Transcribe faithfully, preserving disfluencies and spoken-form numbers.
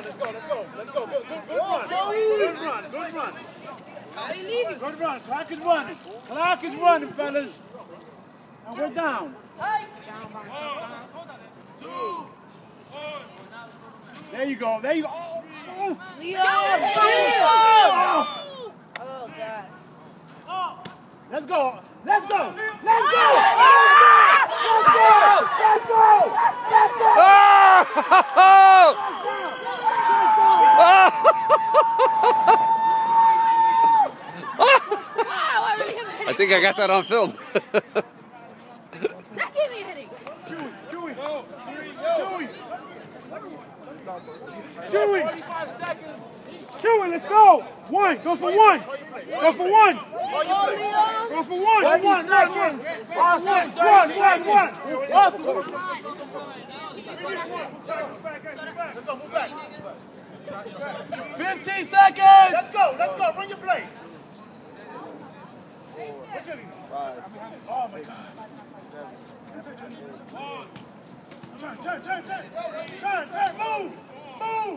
let's go, let's go, let's go. Good, good, good run. Good run, good run. Good run. Clock is running. Clock is running, fellas. And we're down. There you go. There you go. Oh, oh. Leo! Leo! Oh, God. Let's go. Let's go. Let's go. Let's go. Let's go. Let's go. I think I got that on film. That gave me a headache. Chewy, Chewy, Chewy, Chewy, Chewy, let's go. One, go for one. Go for one. Go for one. One, one, one, one. One, one, one. Let's go, move back. Fifteen seconds. Let's go, let's go. Run your play. Five. Oh my God. Turn, turn, turn, turn. Turn, turn, move. Move.